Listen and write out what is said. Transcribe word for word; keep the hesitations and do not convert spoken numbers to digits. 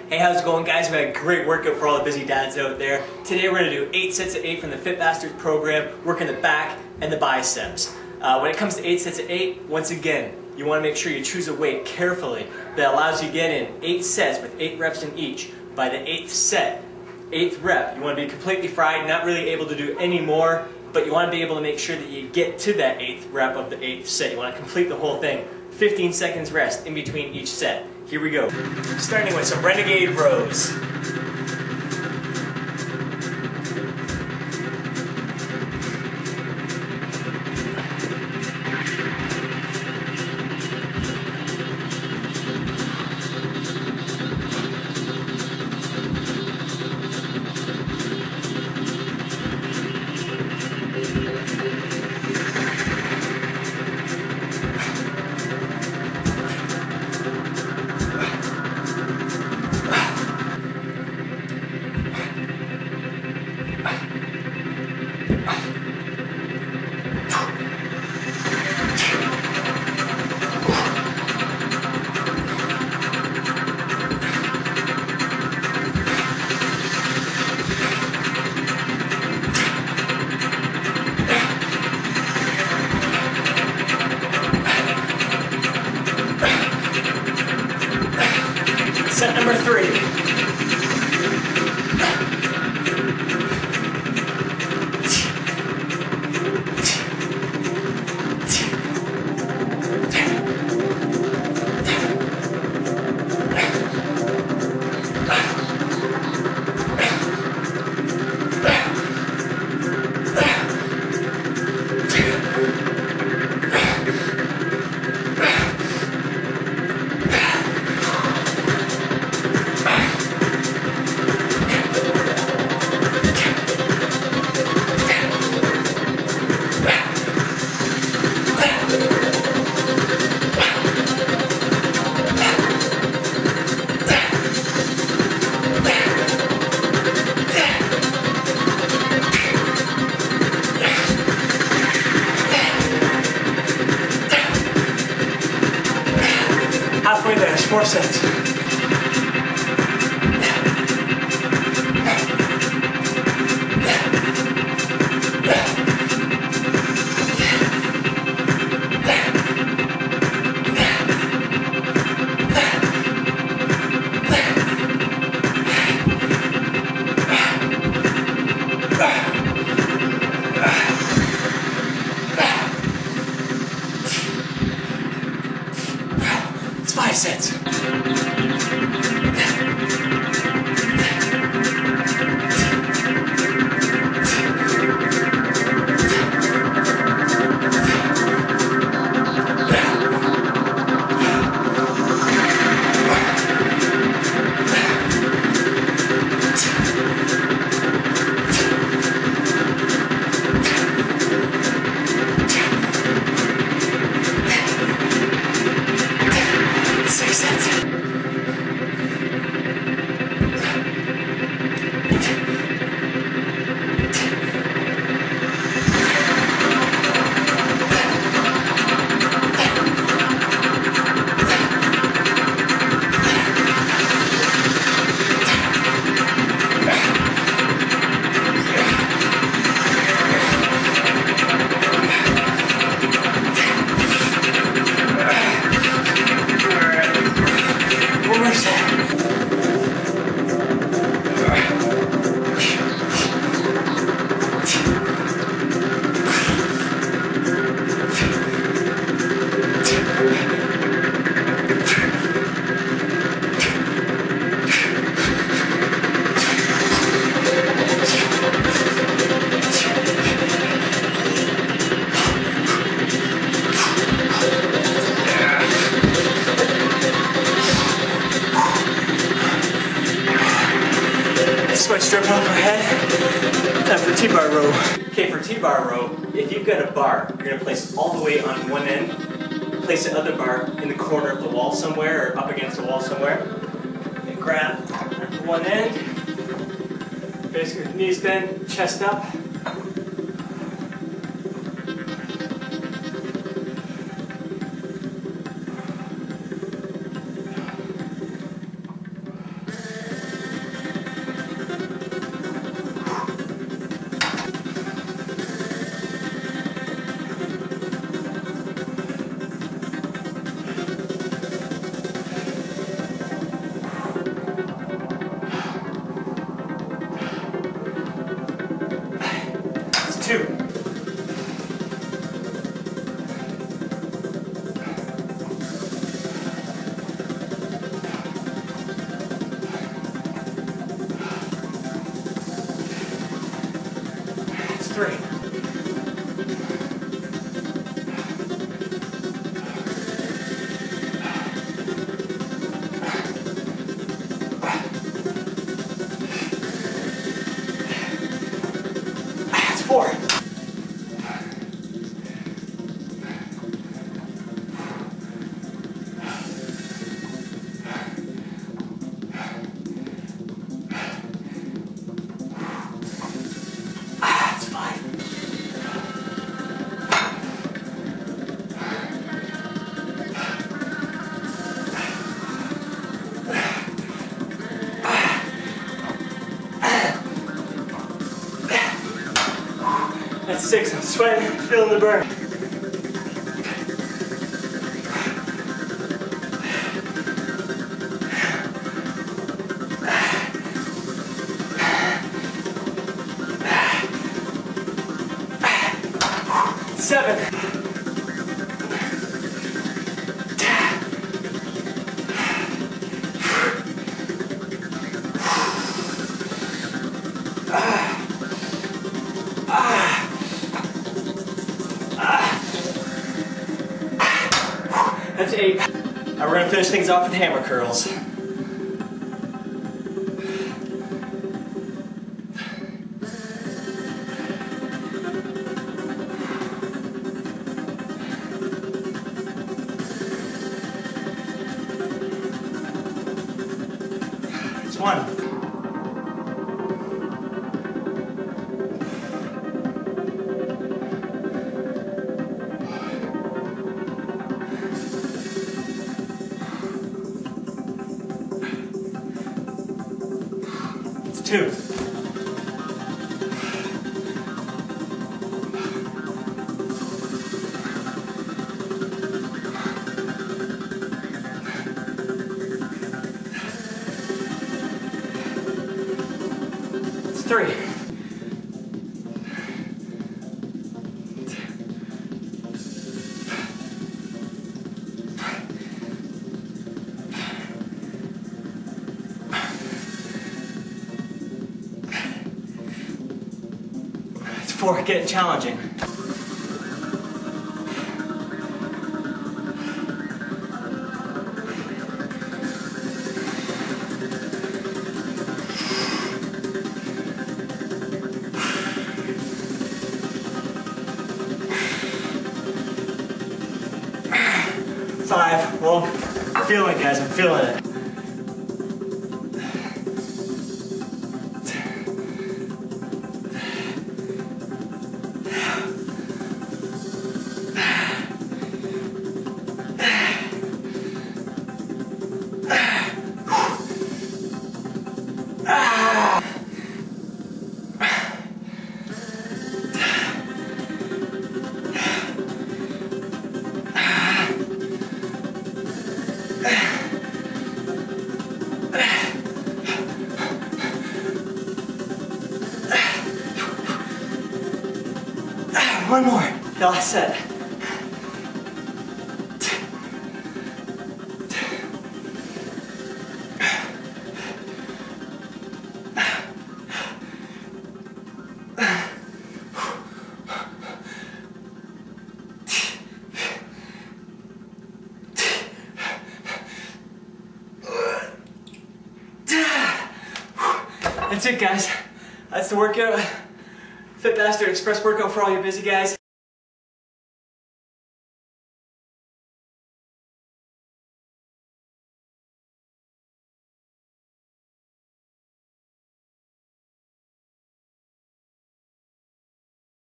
Hey, how's it going, guys? We got a great workout for all the busy dads out there. Today we're going to do eight sets of eight from the Fit Bastards program, working the back and the biceps. Uh, when it comes to eight sets of eight, once again, you want to make sure you choose a weight carefully that allows you to get in eight sets with eight reps in each. By the eighth set, eighth rep, you want to be completely fried, not really able to do any more, but you want to be able to make sure that you get to that eighth rep of the eighth set. You want to complete the whole thing. fifteen seconds rest in between each set. Here we go. Starting with some renegade rows. Set number three. Halfway there, it's four sets. Five sets. Stripping off our head. Time for T-bar row. Okay, for T-bar row, if you've got a bar, you're going to place all the weight on one end, place the other bar in the corner of the wall somewhere, or up against the wall somewhere, and grab one end, basically knees bent, chest up. Sweating, feeling the burn. Seven. That's eight. Now we're gonna finish things off with hammer curls. It's one. It's two. It's three. It's four, getting challenging. Five, well, I'm feeling it, guys, I'm feeling it. One more, the last set. That's it, guys. That's the workout. Fit Bastard Express workout for all you busy guys.